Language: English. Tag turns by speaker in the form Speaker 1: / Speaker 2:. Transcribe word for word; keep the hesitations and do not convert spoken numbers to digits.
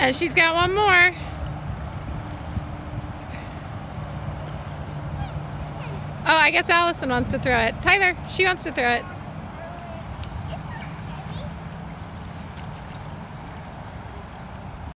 Speaker 1: And she's got one more. Oh, I guess Allison wants to throw it. Tyler, she wants to throw it.